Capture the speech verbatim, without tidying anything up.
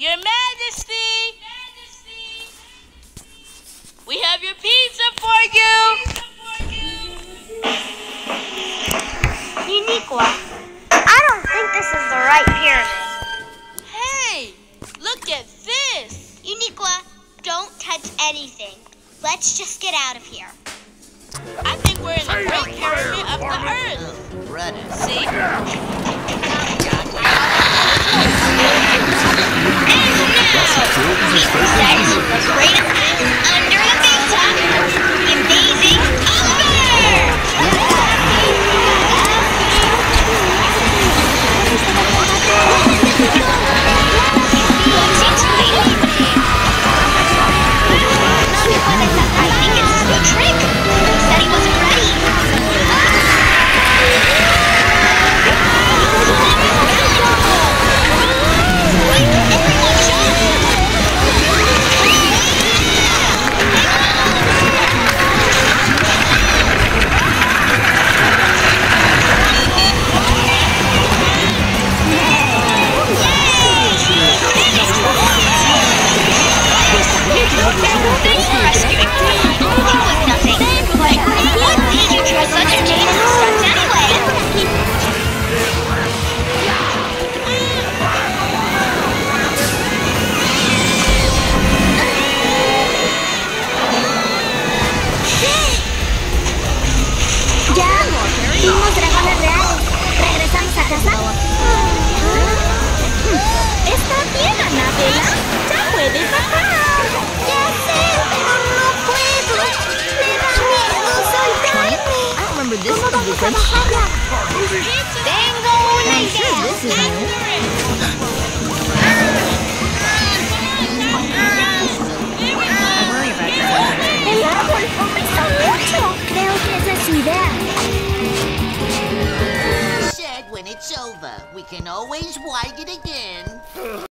Your Majesty! We have your pizza for you! Uniqua, I don't think this is the right pyramid. Hey, look at this! Uniqua, don't touch anything. Let's just get out of here. I think we're in the Great Pyramid of the Earth. Ready. See? And now, we present the greatest under the big top, the amazing I think it's a new trick. He said he wasn't ready. Everyone jump! Thanks for rescuing me. It was nothing. Like, what made you try such dangerous stunts anyway? Ya, vimos dragones reales. ¿Regresamos a casa? ¿Está bien, Anabela? ¡Ya puedes bajar! Ya sé, pero no puedo. Me da miedo soltarme. ¿Cómo vamos a bajarla? Tengo una idea. El árbol pesa mucho. Creo que esa es su idea. Said when it's over, we can always wind it again.